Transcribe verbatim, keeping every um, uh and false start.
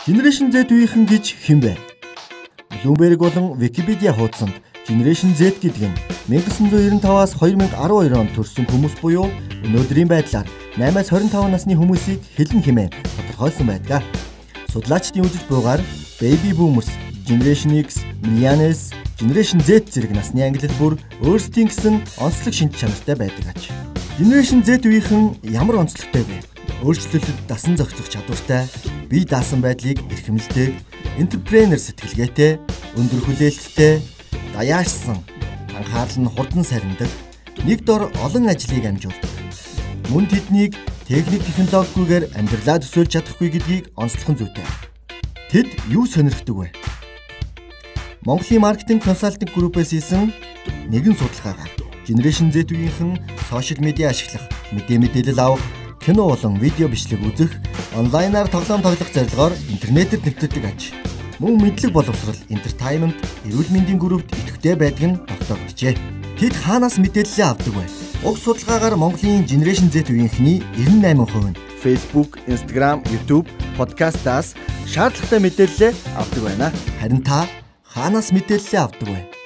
Generation Z үеийнхэн гэж хэн бэ? Bloomberg болон Wikipedia хуудсанд Generation Z гэдэг нь 천구 девяносто пятаас две тысячи двадцать deux онд төрсэн хүмүүс буюу өнөөдрийн байдлаар восемь-аас двадцать пять насны хүмүүсийг хэлэн хэмээн тодорхойлсон байдаг. Судлаачдын үзэж буйгаар Baby Boomers, Generation X, Millennials, Generation Z зэрэг насны ангилал бүр өөрсдийн гэсэн онцлог шинж чанартай байдаг аж. Generation Z үеийнхэн ямар онцлогтой вэ? Өөрчлөлтөд дасан зохицох чадвартай, бие даасан байдлыг эрхэмлдэг, энтерпренер сэтгэлгээтэй, өндөр хүлээлттэй, даяарсан, анхаарал нь хурдан сарнидаг, нэг дор олон ажлыг амжуулдаг. Мөн тэднийг техник технологигүйгээр амьдралаа төсөөлж чадахгүй гэдгийг онцлох зүйтэй. Тэд юу сонирхдаг вэ? Монголын маркетинг консалтинг группээс хийсэн нэгэн судалгаагаар Generation Z үеийнхэн сошиал медиа ашиглах, мэдээ мэдээлэл авах, кино болон видео бичлэг үзэх, онлайнаар тоглоом тоглох зорилгоор интернетэд нэвтрдэг аж. Мөн мэдлэг боловсрал, entertainment, эрүүл мэндийн группт идэвхтэй байдаг нь тогтоогджээ. Тэд хаанаас мэдээлэлээ авдаг вэ? Уг судалгаагаар Монголын Generation Z үеийнхний ninety-eight percent нь Facebook, Instagram, YouTube, подкастаас шаардлагатай мэдээлэлээ авдаг байна. Харин та хаанаас мэдээлэлээ авдаг вэ?